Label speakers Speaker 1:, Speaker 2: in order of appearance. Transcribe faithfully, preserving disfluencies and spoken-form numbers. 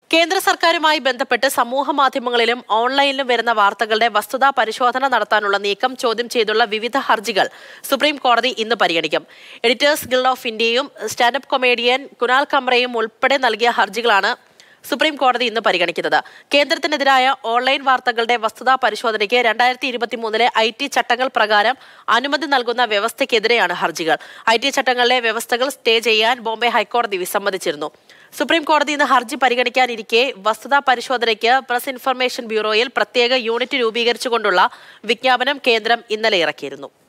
Speaker 1: കേന്ദ്ര സർക്കാരുമായി ബന്ധപ്പെട്ട് സമൂഹ മാധ്യമങ്ങളിലും ഓൺലൈനിലും വരുന്ന വാർത്തകളുടെ വസ്തുതാ പരിശോധന നടത്താനുള്ള നീക്കം ചോദ്യം ചെയ്തുള്ള വിവിധ ഹർജികൾ സുപ്രീം കോടതി ഇന്ന് പരിഗണിക്കും. എഡിറ്റേഴ്സ് ഗിൽഡ് ഓഫ് ഇന്ത്യയും സ്റ്റാൻഡപ്പ് കൊമേഡിയൻ കുനാൽ കമ്രയും ഉൾപ്പെടെ നൽകിയ ഹർജികളാണ് സുപ്രീം കോടതി ഇന്ന് പരിഗണിക്കുന്നത്. കേന്ദ്രത്തിനെതിരായ ഓൺലൈൻ വാർത്തകളുടെ വസ്തുതാ പരിശോധനയ്ക്ക് രണ്ടായിരത്തി ഇരുപത്തി മൂന്നിലെ ഐ ടി ചട്ടങ്ങൾ പ്രകാരം അനുമതി നൽകുന്ന വ്യവസ്ഥയ്ക്കെതിരെയാണ് ഹർജികൾ. ഐ ടി ചട്ടങ്ങളിലെ വ്യവസ്ഥകൾ സ്റ്റേ ചെയ്യാൻ ബോംബെ ഹൈക്കോടതി വിസമ്മതിച്ചിരുന്നു. സുപ്രീം കോടതി ഇന്ന് ഹർജി പരിഗണിക്കാനിരിക്കെ വസ്തുതാ പരിശോധനയ്ക്ക് പ്രസ് ഇൻഫർമേഷൻ ബ്യൂറോയിൽ പ്രത്യേക യൂണിറ്റ് രൂപീകരിച്ചുകൊണ്ടുള്ള വിജ്ഞാപനം കേന്ദ്രം ഇന്നലെ ഇറക്കിയിരുന്നു.